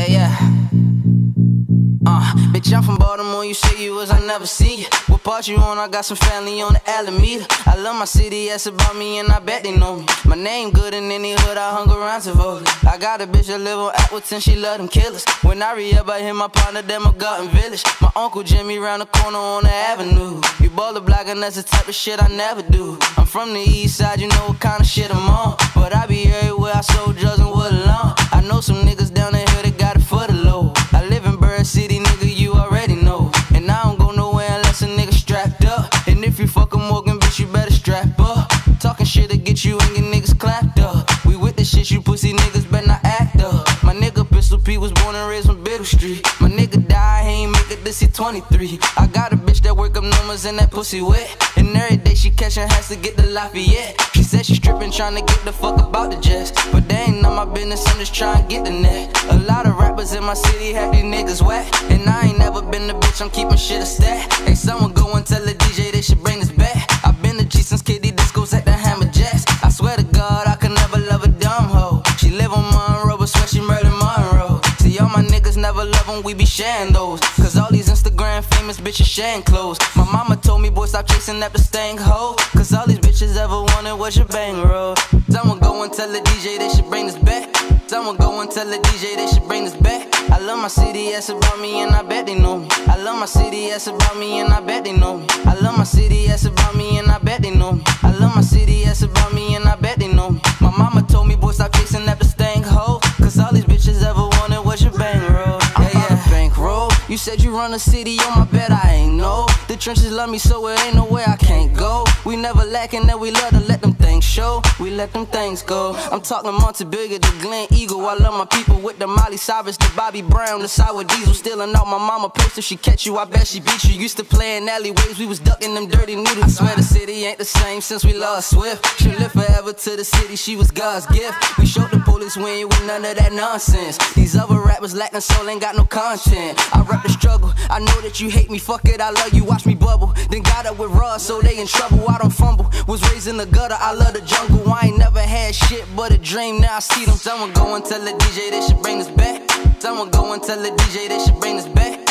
Yeah. Bitch, I'm from Baltimore, you say you was, I never see you. What part you on? I got some family on the Alameda. I love my city, that's about me, and I bet they know me. My name good in any hood, I hung around Tivoli. I got a bitch that live on Appleton, she love them killers. When I re-up, I hit my partner, them a Garden Village. My uncle Jimmy round the corner on the avenue. You baller block, and that's the type of shit I never do. I'm from the east side, you know what kind of shit I'm on. But I be everywhere, I sold drugs and wood alone. I know some niggas down the hill that got it for the low. I live in Bird City, nigga, you already know. And I don't go nowhere unless a nigga strapped up. And if you fuck a Morgan, bitch, you better strap up. Talking shit to get you and your niggas clapped up. We with the shit, you pussy niggas better not act up. My nigga Pistol P was born and raised on Biddle Street. My nigga died, he ain't make it this year 23. I got a bitch that work up numbers and that pussy wet. And every day she catchin' has to get the Lafayette. She said she strippin' tryna get the fuck about the jets. But they ain't none my business, I'm just tryna get the net. A lot of rappers in my city have these niggas whack. And I ain't never been the bitch, I'm keepin' shit a stat. Hey, someone go and tell the DJ they should bring this back. I've been a G since KD Discos at the Hammer Jacks. I swear to God, I could never love a dumb hoe. She live on Monroe, but swear she murdered Monroe. See, all my niggas never love them, we be sharing those. Cause all these Instagram famous bitches sharing clothes. My mama told me, boy, stop chasing after stank hoe. Cause all these bitches ever wanted was your bankroll. Someone go and tell the DJ they should bring this back. Someone go and tell the DJ they should bring this back. I love my city, that's about me, and I bet they know me. I love my city, that's about me, and I bet they know me. I love my city, that's about me, and I bet they know me. I love my city, that's about me, and I bet they know me. My mama told me, boy, stop chasing after stank hoe. Cause all these bitches ever wanted was your bankroll. Yeah, bankroll. You said you run the city, on my bet I ain't know. The trenches love me, so it ain't no way I can't go. We never lacking that we love to let them things show. We let them things go. I'm talking Montebello to Glen Eagle. I love my people with the Miley Cyrus, the Bobby Brown, the Sour Diesel. Stealing out my mama purse, if she catch you, I bet she beat you. Used to play in alleyways, we was ducking them dirty noodles. I swear the city ain't the same since we lost Swift. She lived forever to the city, she was God's gift. We showed the police we ain't with none of that nonsense. These other rappers lacking soul, ain't got no content. I rap the struggle, I know that you hate me, fuck it, I love you, watch me bubble. Then got up with Russ, so they in trouble, I don't fumble. Was raised in the gutter, I love the jungle. I ain't never had shit but a dream, now I see them. Someone go and tell the DJ they should bring this back. Someone go and tell the DJ they should bring this back.